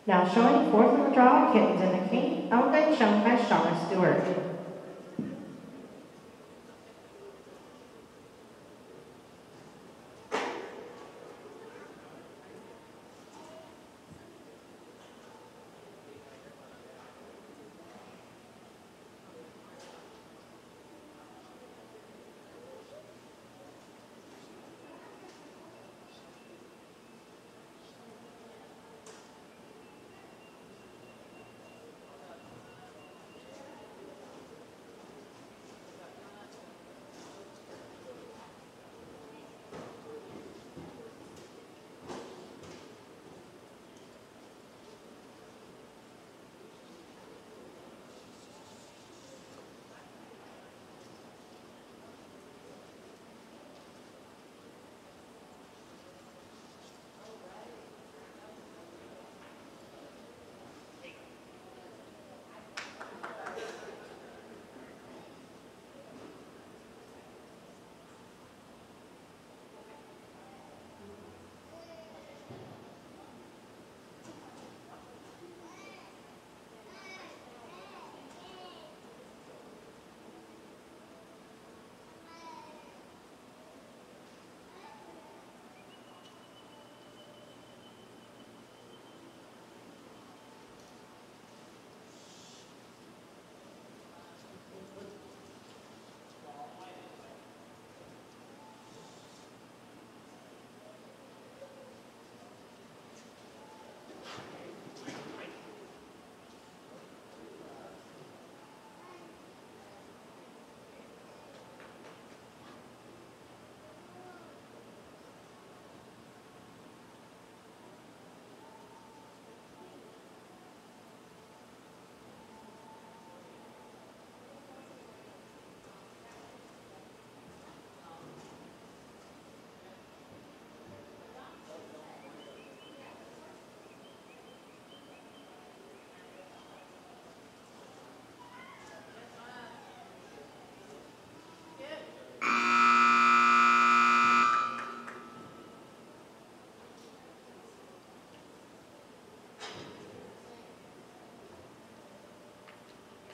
Now showing fourth in the draw, Kittens N The King, owned and shown by Shauna Stewart.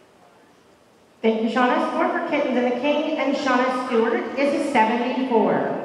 Thank you, Shauna. Score for Kittens N The King and Shauna Stewart is a 74.